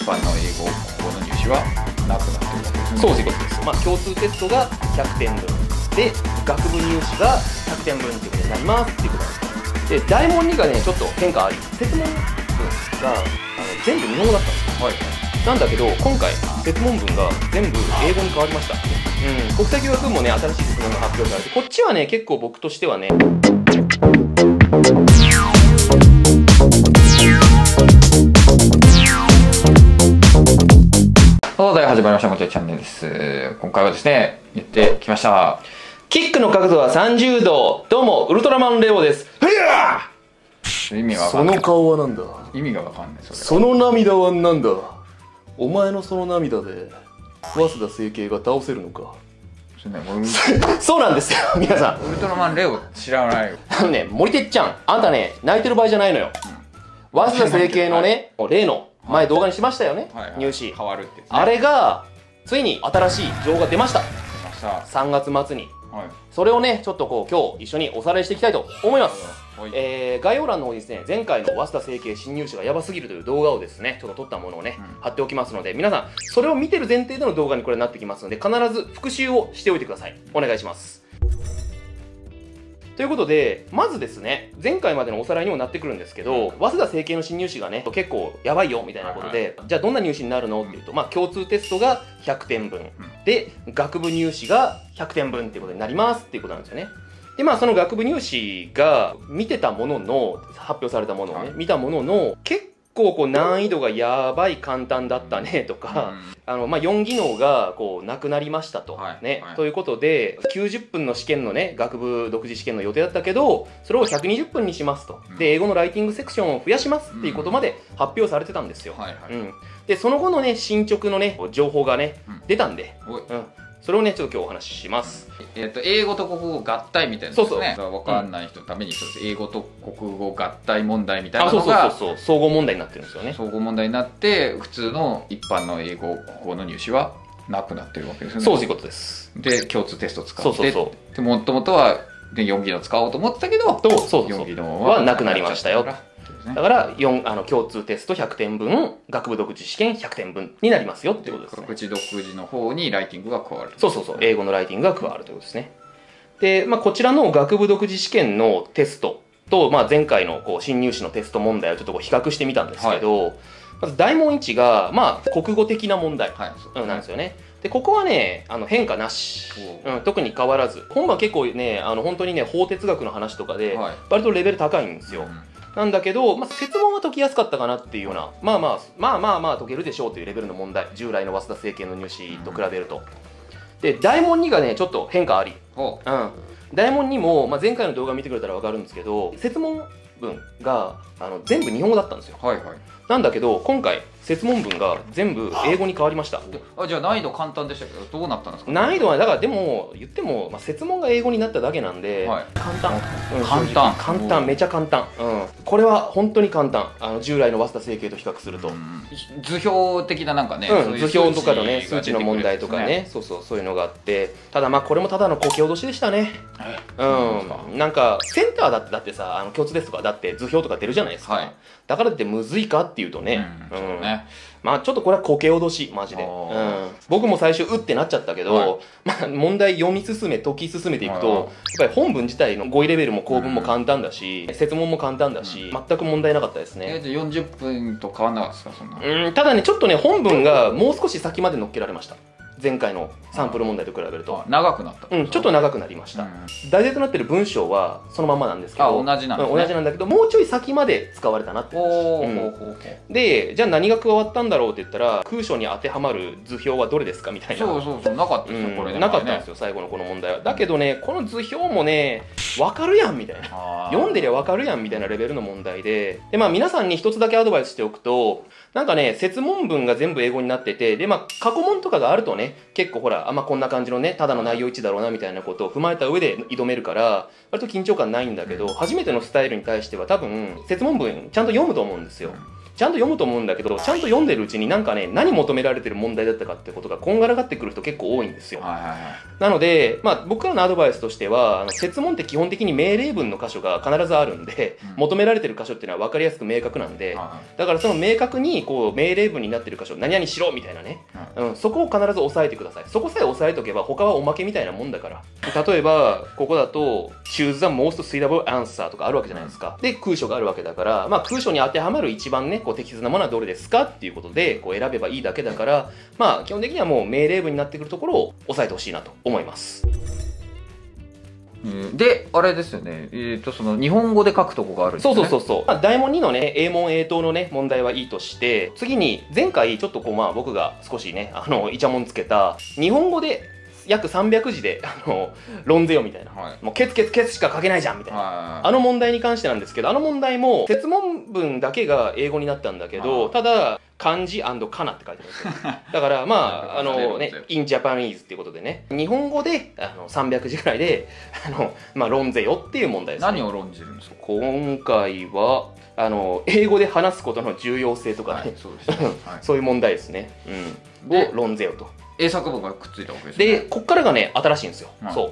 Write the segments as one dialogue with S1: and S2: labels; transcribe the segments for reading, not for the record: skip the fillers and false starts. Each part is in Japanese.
S1: 般の英語国語の入試はなくなってるわけですね。
S2: そういうことです。共通テストが100点分で、学部入試が100点分っていうことになりますっていうことなんです。で、大問2がね、ちょっと変化あり、設問文が全部日本語だったんですよ。
S1: はい。
S2: なんだけど、今回、設問文が全部英語に変わりました。国際教育部もね、新しい設問が発表されて、こっちはね、結構僕としてはね、
S1: 始まりました。こちらチャンネルです。今回はですね、やってきました。
S2: キックの角度は30度。どうも、ウルトラマンレオです。
S1: 意味がわかんない。
S3: その顔はなんだ。
S1: 意味がわかんない。
S3: その涙はなんだ。お前のその涙で早稲田成蹊が倒せるのか。
S2: そうなんですよ、皆さん。
S1: ウルトラマンレオ知らないよ。
S2: 森哲ちゃん、あんたね、泣いてる場合じゃないのよ。早稲田成蹊のね、例の前動画にしましたよね、入試。
S1: 変わるって。
S2: あれがついに新しい情報が出ました。3月末に。それをね、ちょっと今日一緒におさらいしていきたいと思います。概要欄の方にですね、前回の早稲田成蹊新入試がやばすぎるという動画をですね、ちょっと撮ったものをね、貼っておきますので、皆さんそれを見てる前提での動画にこれなってきますので、必ず復習をしておいてください。お願いします。ということで、まずですね、前回までのおさらいにもなってくるんですけど、早稲田成蹊の新入試がね、結構やばいよみたいなことで、じゃあどんな入試になるのっていうと、共通テストが100点分で、学部入試が100点分っていうことになりますっていうことなんですよね。で、その学部入試が見てたものの、発表されたものをね、見たものの、結構難易度がやばい簡単だったねとか、4技能がなくなりましたと、ということで、90分の試験のね、学部独自試験の予定だったけど、それを120分にしますと。で、英語のライティングセクションを増やしますっていうことまで発表されてたんですよ。で、その後のね、進捗のね、情報がね、出たんで、それをね、ちょっと今日お話しします。
S1: 英語と国語合体みたいなですね。わかんない人のために、英語と国語合体問題みたいなのが、
S2: 総合問題になってるんですよね。
S1: 総合問題になって、普通の一般の英語、国語の入試はなくなってるわけですよね。
S2: そういうことです。
S1: で、共通テスト使って、でもともとは4技能使おうと思ってたけど、4技能は
S2: なくなりましたよ。だから共通テスト100点分、学部独自試験100点分になりますよってことですね。
S1: 各地独自の方にライティングが加わる。
S2: 英語のライティングが加わるということですね。で、こちらの学部独自試験のテストと、前回の新入試のテスト問題をちょっと比較してみたんですけど、まず大問1が、国語的な問題なんですよね。で、ここはね、変化なし。特に変わらず。本番結構ね、本当にね、法哲学の話とかで、割とレベル高いんですよ。なんだけど、設問は解きやすかったかなっていうような、解けるでしょうというレベルの問題。従来の早稲田成蹊の入試と比べると。で、大問2がね、ちょっと変化あり。大問2も、前回の動画見てくれたら分かるんですけど、設問文が全部日本語だったんですよ。なんだけど、今回、設問文が全部英語に変わりました。
S1: じゃあ難易度簡単でしたけど、どうなったんですか？
S2: 難易度は、だからでも、言っても、設問が英語になっただけなんで、簡単、めちゃ簡単。これは本当に簡単。従来の早稲田成蹊と比較すると。
S1: 図表的ななんかね、
S2: 図表とかのね、数値の問題とかね、そういうのがあって、ただこれもただのこけ落としでしたね。なんか、センターだってさ、共通テストとかだって図表とか出るじゃないですか。だからってむずいかっていうとね、ちょっとこれはこけ落とし、マジで。僕も最初、ってなっちゃったけど、問題読み進め、解き進めていくと、やっぱり本文自体の語彙レベルも構文も簡単だし、設問も簡単だし、全く問題なかったですね。
S1: 40分と変わんなかったですか、そんな。
S2: ただね、ちょっとね、本文がもう少し先まで乗っけられました。前回のサンプル問題と比べると
S1: 長くなった。
S2: ちょっと長くなりました。題材となっている文章はそのままなんですけど、
S1: 同じ
S2: なんだけど、もうちょい先まで使われたなって話。で、じゃあ何が加わったんだろうって言ったら、空所に当てはまる図表はどれですかみたいな。
S1: なかったですよ、これ。
S2: なかったんですよ、最後のこの問題は。だけどね、この図表もね、わかるやんみたいな。読んでりゃわかるやんみたいなレベルの問題で、皆さんに一つだけアドバイスしておくと、なんかね、設問文が全部英語になってて、で、過去問とかがあるとね、結構ほら、こんな感じのね、ただの内容一致だろうなみたいなことを踏まえた上で挑めるから、割と緊張感ないんだけど、初めてのスタイルに対しては多分、設問文ちゃんと読むと思うんですよ。 ちゃんと読むと思うんだけど、ちゃんと読んでるうちになんかね、何求められてる問題だったかってことがこんがらがってくる人結構多いんですよ。なので、まあ僕からのアドバイスとしては、設問って基本的に命令文の箇所が必ずあるんで、求められてる箇所っていうのは分かりやすく明確なんで、だからその明確にこう命令文になってる箇所、何々しろみたいなね、そこを必ず押さえてください。そこさえ押さえとけば他はおまけみたいなもんだから。例えば、ここだと、choose the most suitable answer とかあるわけじゃないですか。で、空所があるわけだから、まあ空所に当てはまる一番ね、こう適切なものはどれですかっていうことで、こう選べばいいだけだから、まあ基本的にはもう命令文になってくるところを押さえてほしいなと思います。
S1: で、あれですよね。その日本語で書くとこがあるんですね。
S2: そう。まあ、大問2のね、英問英答のね、問題はいいとして、次に、前回ちょっとこう、まあ僕が少しね、イチャモンつけた、日本語で約300字で、論ぜよみたいな。もうケツケツケツしか書けないじゃんみたいな。問題に関してなんですけど、問題も、設問文だけが英語になったんだけど、ただ、漢字かなって書いてあるんですよ。だから、まあ、in Japanese っていうことでね、日本語で、300字ぐらいで、まあ、論ぜよっていう問題ですね。
S1: 何を論じるんですか？
S2: 今回は、英語で話すことの重要性とかね、そういう問題ですね。を論ぜよと。
S1: 英作文がくっついたわけですね。
S2: で、こっからがね、新しいんですよ。そう。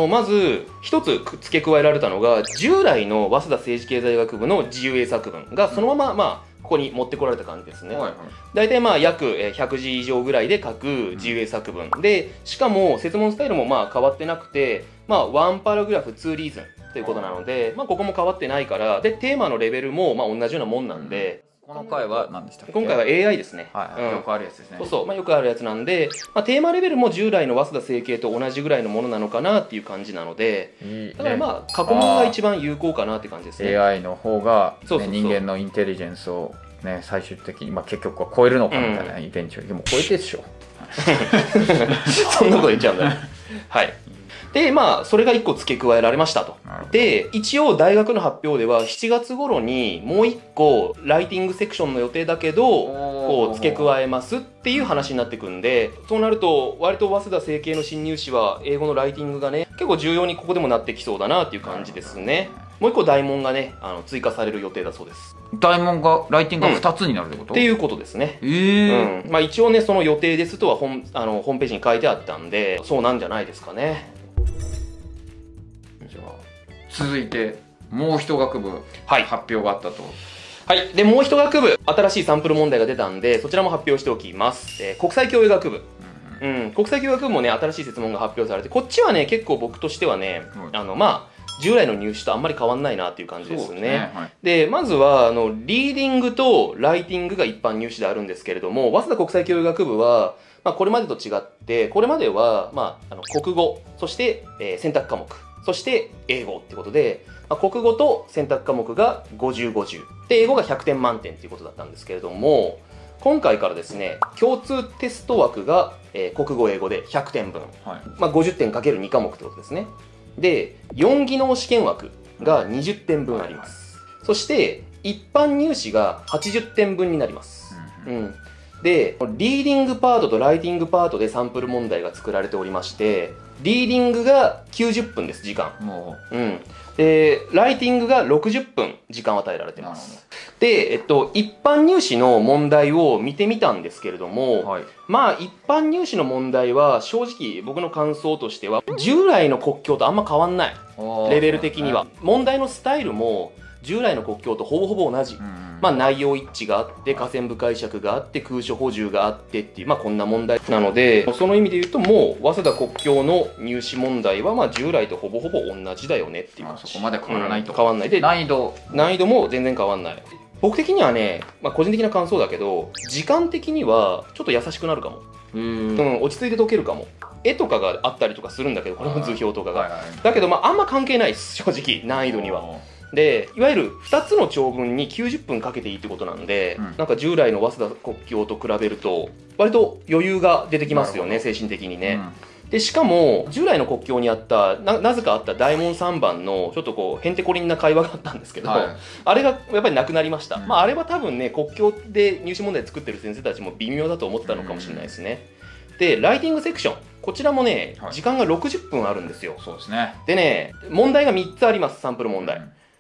S2: まず、一つ付け加えられたのが、従来の早稲田政治経済学部の自由英作文が、そのまま、まあ、ここに持ってこられた感じですね。大体まあ約100字以上ぐらいで書く自由英作文で、しかも設問スタイルもまあ変わってなくて、まあ1パラグラフ2リーズンということなので、まあここも変わってないから、でテーマのレベルもまあ同じようなもんなんで、
S1: この回は何でしたっけ？
S2: 今回は AI ですね。
S1: よくあるやつですね。
S2: そう、まあよくあるやつなんで、まあテーマレベルも従来の早稲田整形と同じぐらいのものなのかなっていう感じなので、だからまあ過去問が一番有効かなって感じですね。
S1: AI の方が人間のインテリジェンスをね、最終的に、まあ、結局は超えるのかみたいなイベントでも超えてるでしょ。
S2: そんなこと言っちゃうんだね。はい。で、まあ、それが1個付け加えられましたと。で、一応大学の発表では7月頃にもう1個ライティングセクションの予定だけど、こう付け加えますっていう話になってくんで、そうなると割と早稲田整形の新入試は英語のライティングがね、結構重要にここでもなってきそうだなっていう感じですね。もう1個大問がね、追加される予定だそうです。
S1: 大問が、ライティングが2つになるってこと？
S2: っていうことですね。まあ一応ね、その予定ですとはホームページに書いてあったんで、そうなんじゃないですかね。
S1: じゃあ、続いて、もう一学部、発表があったと。
S2: はい。で、もう一学部、新しいサンプル問題が出たんで、そちらも発表しておきます。国際教養学部。国際教養学部もね、新しい設問が発表されて、こっちはね、結構僕としてはね、まあ、従来の入試とあんまり変わんないなっていう感じですね。で、まずは、リーディングとライティングが一般入試であるんですけれども、早稲田国際教養学部は、まあ、これまでと違って、これまでは、まあ、国語、そして、選択科目、そして英語ってことで、まあ、国語と選択科目が50、50。で、英語が100点満点っていうことだったんですけれども、今回からですね、共通テスト枠が、国語、英語で100点分。まあ、50点かける2科目ってことですね。で、4技能試験枠が20点分あります。そして、一般入試が80点分になります。で、リーディングパートとライティングパートでサンプル問題が作られておりまして、リーディングが90分です、時間。で、ライティングが60分時間を与えられています。で、一般入試の問題を見てみたんですけれども、まあ一般入試の問題は正直僕の感想としては従来の国教とあんま変わんない。レベル的には。問題のスタイルも従来の国教とほぼほぼ同じ。まあ内容一致があって、下線部解釈があって、空所補充があってっていう、まあこんな問題なので、その意味で言うともう、早稲田国教の入試問題はまあ従来とほぼほぼ同じだよねっていう。
S1: そこまで変わらないと。
S2: 変わんない。で、難易度も全然変わんない。僕的にはね、まあ個人的な感想だけど、時間的にはちょっと優しくなるかも。落ち着いて解けるかも。絵とかがあったりとかするんだけど、これも図表とかが。だけどまああんま関係ないです、正直、難易度には。で、いわゆる2つの長文に90分かけていいってことなんで、なんか従来の早稲田国教と比べると、割と余裕が出てきますよね、精神的にね。で、しかも、従来の国教にあった、なぜかあった大問3番の、ちょっとこう、へんてこりんな会話があったんですけど、あれがやっぱりなくなりました。まあ、あれは多分ね、国教で入試問題作ってる先生たちも微妙だと思ってたのかもしれないですね。で、ライティングセクション。こちらもね、時間が60分あるんですよ。
S1: そうですね。
S2: でね、問題が3つあります、サンプル問題。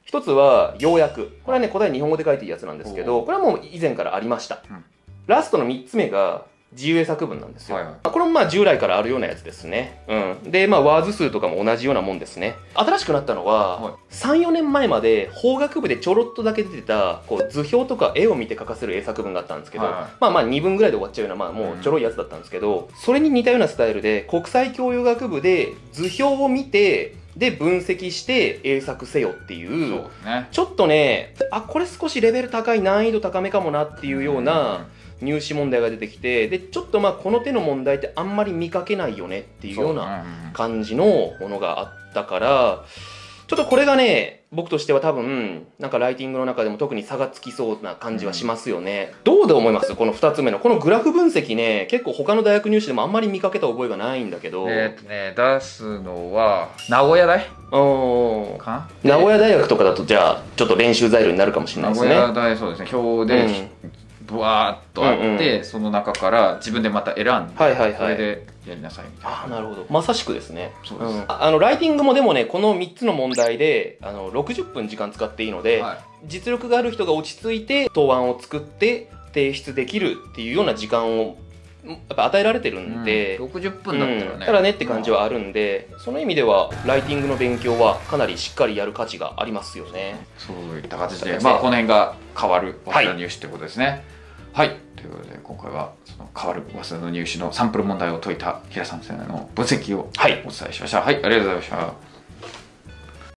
S2: 一つは要約。これはね、古代日本語で書いているやつなんですけど、これはもう以前からありました。ラストの3つ目が自由英作文なんですよ。これもまあ従来からあるようなやつですね。で、まあワーズ数とかも同じようなもんですね。新しくなったのは、3、4年前まで法学部でちょろっとだけ出てた、こう図表とか絵を見て書かせる英作文があったんですけど、まあ2分ぐらいで終わっちゃうような、まあもうちょろいやつだったんですけど、それに似たようなスタイルで、国際教養学部で図表を見て、で分析して英作せよっていう、ちょっとね、これ少しレベル高い、難易度高めかもなっていうような入試問題が出てきて、でちょっとまあこの手の問題ってあんまり見かけないよねっていうような感じのものがあったから、ちょっとこれがね、僕としては多分なんかライティングの中でも特に差がつきそうな感じはしますよね。どうで思います？この2つ目のこのグラフ分析ね、結構他の大学入試でもあんまり見かけた覚えがないんだけど、
S1: 出すのは名古屋大か
S2: な。名古屋大学とかだとじゃあちょっと練習材料になるかもしれないですね。
S1: 名古屋大、そうですね、表で、ブワーっとあって、その中から自分でまた選んで、それでやりなさいみたいな。
S2: なるほど、まさしくですね。
S1: そうです。
S2: ライティングもでもね、この3つの問題で60分時間使っていいので、実力がある人が落ち着いて答案を作って提出できるっていうような時間をやっぱ与えられてるんで、
S1: 60分だったらね、
S2: ただねって感じはあるんで、その意味ではライティングの勉強はかなりしっかりやる価値がありますよね。
S1: そういった形で、まあこの辺が変わる早稲田入試ってことですね。はい、ということで今回はその変わる早稲田の入試のサンプル問題を解いた平さん先生の分析をお伝えしました。はい、ありがとうございました。